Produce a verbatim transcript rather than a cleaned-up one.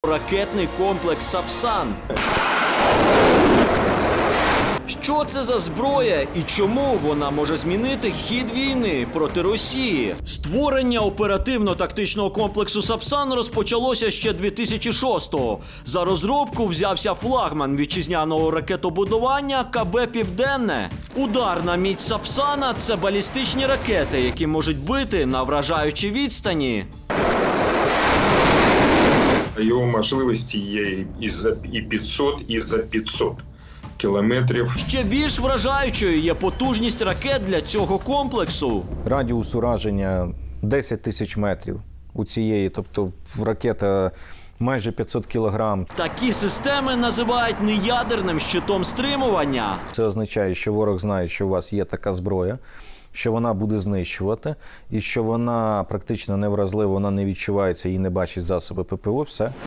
ракетний комплекс «Сапсан». Що це за зброя і чому вона може змінити хід війни проти Росії? Створення оперативно-тактичного комплексу «Сапсан» розпочалося ще дві тисячі шостого. За розробку взявся флагман вітчизняного ракетобудування ка бе «Південне». Ударна міць «Сапсана» – це балістичні ракети, які можуть бити на вражаючій відстані. Його можливості є і за і п'ятсот, і за п'ятсот кілометрів. Ще більш вражаючою є потужність ракет для цього комплексу. Радіус ураження десять тисяч метрів у цієї, тобто ракета майже п'ятсот кілограм. Такі системи називають неядерним щитом стримування. Це означає, що ворог знає, що у вас є така зброя, що вона буде знищувати, і що вона практично невразлива, вона не відчувається і не бачить засоби пе пе о, все.